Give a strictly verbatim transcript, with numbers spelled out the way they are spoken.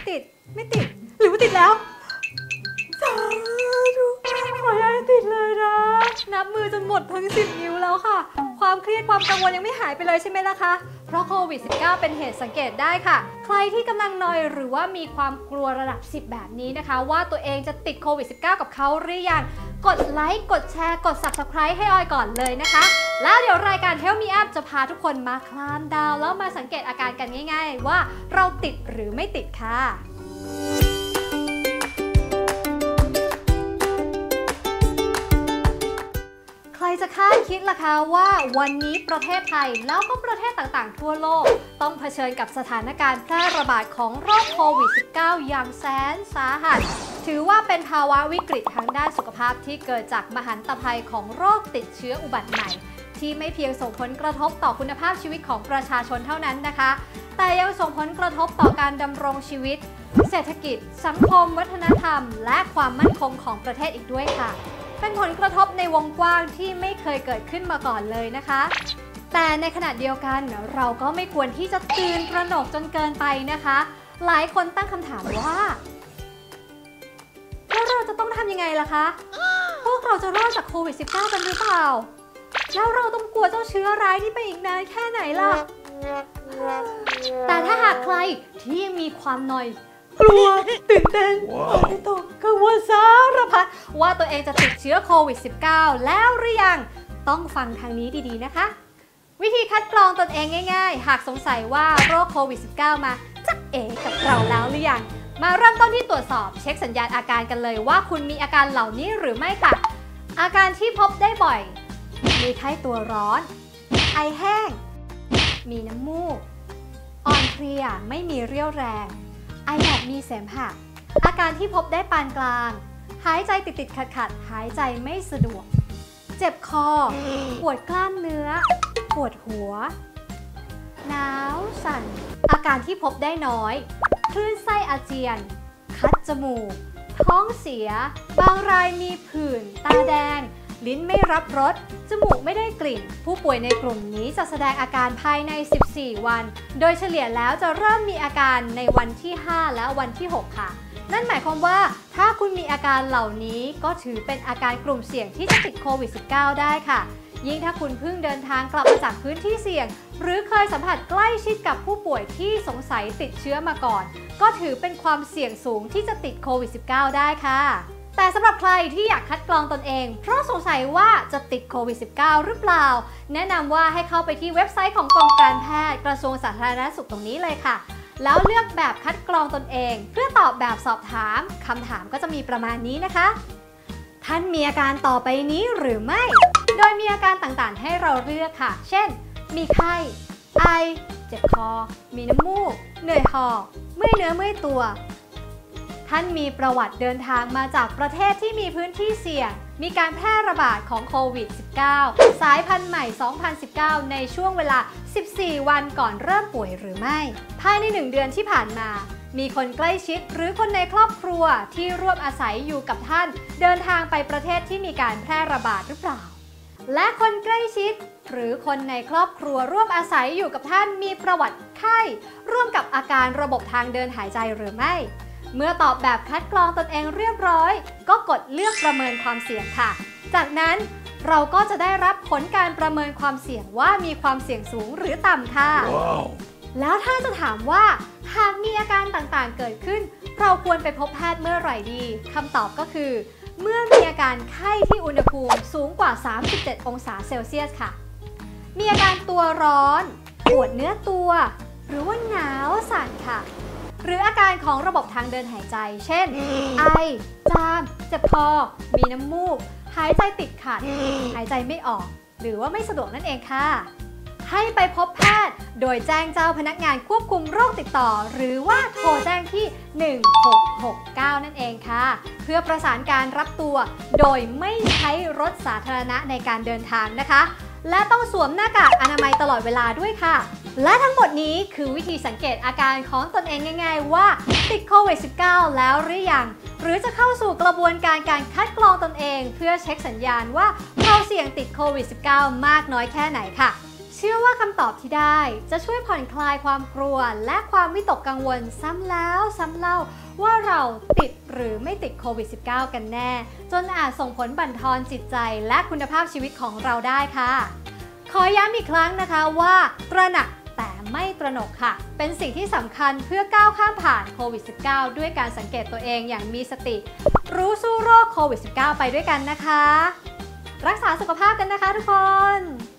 ติดไม่ติดหรือว่าติดแล้วสาธุขอให้ติดเลยนะนับมือจนหมดทั้งสิบนิ้วแล้วค่ะความเครียดความกังวลยังไม่หายไปเลยใช่ไหมล่ะคะเพราะโควิด สิบเก้า เป็นเหตุสังเกตได้ค่ะใครที่กำลังนอยหรือว่ามีความกลัวระดับสิบแบบนี้นะคะว่าตัวเองจะติดโควิด สิบเก้า กับเขาหรือยังกดไลค์กดแชร์กด ซับสไครบ์ ให้ออยก่อนเลยนะคะแล้วเดี๋ยวรายการ Help Me Up จะพาทุกคนมาคลามดาวแล้วมาสังเกตอาการกันง่ายๆว่าเราติดหรือไม่ติดค่ะใครจะคาดคิดล่ะคะว่าวันนี้ประเทศไทยแล้วก็ประเทศต่างๆทั่วโลกต้องเผชิญกับสถานการณ์แพร่ระบาดของโรคโควิด สิบเก้า อย่างแสนสาหัสถือว่าเป็นภาวะวิกฤตทางด้านสุขภาพที่เกิดจากมหันตภัยของโรคติดเชื้ออุบัติใหม่ที่ไม่เพียงส่งผลกระทบต่อคุณภาพชีวิตของประชาชนเท่านั้นนะคะแต่ยังส่งผลกระทบต่อการดำรงชีวิตเศรษฐกิจสังคมวัฒนธรรมและความมั่นคงของประเทศอีกด้วยค่ะเป็นผลกระทบในวงกว้างที่ไม่เคยเกิดขึ้นมาก่อนเลยนะคะแต่ในขณะเดียวกันเราก็ไม่ควรที่จะตื่นตระหนกจนเกินไปนะคะหลายคนตั้งคำถามว่าแล้วเราจะต้องทำยังไงล่ะคะพวกเราจะรอดจากโควิด สิบเก้า กันหรือเปล่าแล้วเราต้องกลัวเจ้าเชื้อร้ายนี้ไปอีกนานแค่ไหนล่ะแต่ถ้าหากใครที่มีความนอยกลัวตื่นเต้นไม่ตกกังวลสารพัดว่าตัวเองจะติดเชื้อโควิด สิบเก้า แล้วหรือยังต้องฟังทางนี้ดีๆนะคะวิธีคัดกรองตนเองง่ายๆหากสงสัยว่าโรคโควิด สิบเก้า มาจะเอ๋กับเราแล้วหรือยังมาเริ่มต้นที่ตรวจสอบเช็คสัญญาณอาการกันเลยว่าคุณมีอาการเหล่านี้หรือไม่ค่ะอาการที่พบได้บ่อยมีไข้ตัวร้อนไอแห้งมีน้ำมูกอ่อนเพลียไม่มีเรี่ยวแรงไอแบบมีเสมหะอาการที่พบได้ปานกลางหายใจติดๆขัดๆหายใจไม่สะดวกเจ็บคอปวดกล้ามเนื้อปวดหัวหนาวสั่นอาการที่พบได้น้อยคลื่นไส้อาเจียนคัดจมูกท้องเสียบางรายมีผื่นตาแดงลิ้นไม่รับรสจมูกไม่ได้กลิ่นผู้ป่วยในกลุ่มนี้จะแสดงอาการภายในสิบสี่วันโดยเฉลี่ยแล้วจะเริ่มมีอาการในวันที่ห้าและวันที่หกค่ะนั่นหมายความว่าถ้าคุณมีอาการเหล่านี้ก็ถือเป็นอาการกลุ่มเสี่ยงที่จะติดโควิด สิบเก้า ได้ค่ะยิ่งถ้าคุณเพิ่งเดินทางกลับมาจากพื้นที่เสี่ยงหรือเคยสัมผัสใกล้ชิดกับผู้ป่วยที่สงสัยติดเชื้อมาก่อนก็ถือเป็นความเสี่ยงสูงที่จะติดโควิด สิบเก้า ได้ค่ะแต่สำหรับใครที่อยากคัดกรองตนเองเพราะสงสัยว่าจะติดโควิด สิบเก้า หรือเปล่าแนะนำว่าให้เข้าไปที่เว็บไซต์ของกรมการแพทย์กระทรวงสาธารณสุขตรงนี้เลยค่ะแล้วเลือกแบบคัดกรองตนเองเพื่อตอบแบบสอบถามคำถามก็จะมีประมาณนี้นะคะท่านมีอาการต่อไปนี้หรือไม่โดยมีอาการต่างๆให้เราเลือกค่ะเช่นมีไข้ไอเจ็บคอมีน้ำมูกเหนื่อยหอบเมื่อยเนื้อเมื่อยตัวท่านมีประวัติเดินทางมาจากประเทศที่มีพื้นที่เสี่ยงมีการแพร่ระบาดของโควิด สิบเก้า สายพันธุ์ใหม่ สองพันสิบเก้า ในช่วงเวลา สิบสี่ วันก่อนเริ่มป่วยหรือไม่ภายในหนึ่งเดือนที่ผ่านมามีคนใกล้ชิดหรือคนในครอบครัวที่ร่วมอาศัยอยู่กับท่านเดินทางไปประเทศที่มีการแพร่ระบาดหรือเปล่าและคนใกล้ชิดหรือคนในครอบครัวร่วมอาศัยอยู่กับท่านมีประวัติไข้ร่วมกับอาการระบบทางเดินหายใจหรือไม่เมื่อตอบแบบคัดกรองตนเองเรียบร้อยก็กดเลือกประเมินความเสี่ยงค่ะจากนั้นเราก็จะได้รับผลการประเมินความเสี่ยงว่ามีความเสี่ยงสูงหรือต่ำค่ะ wow. แล้วถ้าจะถามว่าหากมีอาการต่างๆเกิดขึ้นเราควรไปพบแพทย์เมื่อไหร่ดีคำตอบก็คือเมื่อมีอาการไข้ที่อุณหภูมิสูงกว่าสามสิบเจ็ดองศาเซลเซียสค่ะมีอาการตัวร้อนปวดเนื้อตัวหรือว่าหนาวสั่นค่ะหรืออาการของระบบทางเดินหายใจเช่นไอจามเจ็บคอมีน้ำมูกหายใจติดขัดหายใจไม่ออกหรือว่าไม่สะดวกนั่นเองค่ะให้ไปพบแพทย์โดยแจ้งเจ้าพนักงานควบคุมโรคติดต่อหรือว่าโทรแจ้งที่หนึ่งหกหกเก้านั่นเองค่ะเพื่อประสานการรับตัวโดยไม่ใช้รถสาธารณะในการเดินทางนะคะและต้องสวมหน้ากากอนามัยตลอดเวลาด้วยค่ะและทั้งหมดนี้คือวิธีสังเกตอาการของตนเองง่ายๆว่าติดโควิด สิบเก้า แล้วหรือยังหรือจะเข้าสู่กระบวนการการคัดกรองตนเองเพื่อเช็คสัญญาณว่าเราเสี่ยงติดโควิด สิบเก้า มากน้อยแค่ไหนค่ะเชชื่อว่าคำตอบที่ได้จะช่วยผ่อนคลายความกลัวและความวิตกกังวลซ้ำแล้วซ้ำเล่าว่าเราติดหรือไม่ติดโควิด สิบเก้า กันแน่จนอาจส่งผลบั่นทอนจิตใจและคุณภาพชีวิตของเราได้ค่ะขอย้ำอีกครั้งนะคะว่าตระหนักแต่ไม่ตระหนกค่ะเป็นสิ่งที่สำคัญเพื่อก้าวข้ามผ่านโควิด สิบเก้า ด้วยการสังเกตตัวเองอย่างมีสติรู้สู้โรคโควิด สิบเก้า ไปด้วยกันนะคะรักษาสุขภาพกันนะคะทุกคน